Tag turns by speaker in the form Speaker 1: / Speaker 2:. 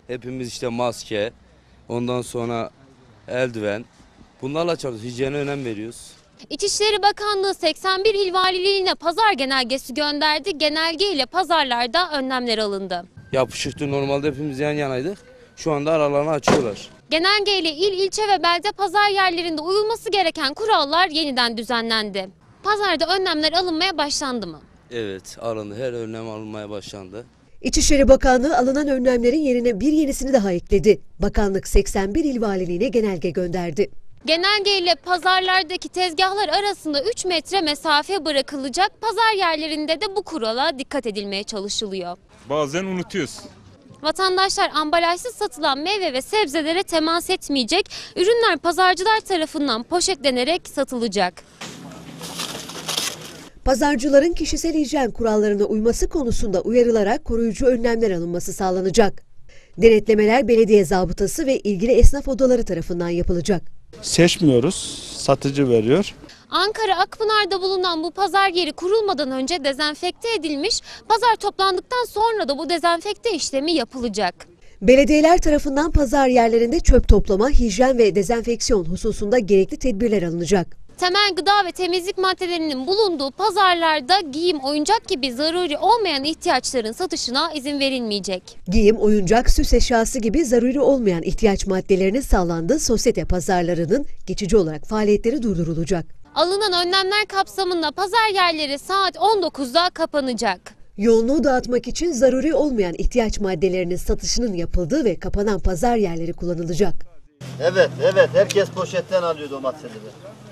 Speaker 1: Hepimiz işte maske, ondan sonra eldiven. Bunlarla çalışıyoruz. Hijyene önem veriyoruz.
Speaker 2: İçişleri Bakanlığı 81 il valiliğine pazar genelgesi gönderdi. Genelge ile pazarlarda önlemler alındı.
Speaker 1: Yapışıktı. Normalde hepimiz yan yanaydık. Şu anda aralarını açıyorlar.
Speaker 2: Genelge ile il, ilçe ve belde pazar yerlerinde uyulması gereken kurallar yeniden düzenlendi. Pazarda önlemler alınmaya başlandı mı?
Speaker 1: Evet, alındı. Her önlem alınmaya başlandı.
Speaker 3: İçişleri Bakanlığı alınan önlemlerin yerine bir yenisini daha ekledi. Bakanlık 81 il valiliğine genelge gönderdi.
Speaker 2: Genelge ile pazarlardaki tezgahlar arasında 3 metre mesafe bırakılacak. Pazar yerlerinde de bu kurala dikkat edilmeye çalışılıyor.
Speaker 4: Bazen unutuyoruz.
Speaker 2: Vatandaşlar ambalajsız satılan meyve ve sebzelere temas etmeyecek. Ürünler pazarcılar tarafından poşetlenerek satılacak.
Speaker 3: Pazarcıların kişisel hijyen kurallarına uyması konusunda uyarılarak koruyucu önlemler alınması sağlanacak. Denetlemeler belediye zabıtası ve ilgili esnaf odaları tarafından yapılacak.
Speaker 5: Seçmiyoruz, satıcı veriyor.
Speaker 2: Ankara Akpınar'da bulunan bu pazar yeri kurulmadan önce dezenfekte edilmiş. Pazar toplandıktan sonra da bu dezenfekte işlemi yapılacak.
Speaker 3: Belediyeler tarafından pazar yerlerinde çöp toplama, hijyen ve dezenfeksiyon hususunda gerekli tedbirler alınacak.
Speaker 2: Temel gıda ve temizlik maddelerinin bulunduğu pazarlarda giyim, oyuncak gibi zaruri olmayan ihtiyaçların satışına izin verilmeyecek.
Speaker 3: Giyim, oyuncak, süs eşyası gibi zaruri olmayan ihtiyaç maddelerinin sağlandığı sosyete pazarlarının geçici olarak faaliyetleri durdurulacak.
Speaker 2: Alınan önlemler kapsamında pazar yerleri saat 19'da kapanacak.
Speaker 3: Yoğunluğu dağıtmak için zaruri olmayan ihtiyaç maddelerinin satışının yapıldığı ve kapanan pazar yerleri kullanılacak.
Speaker 6: Evet, herkes poşetten alıyor domatesleri.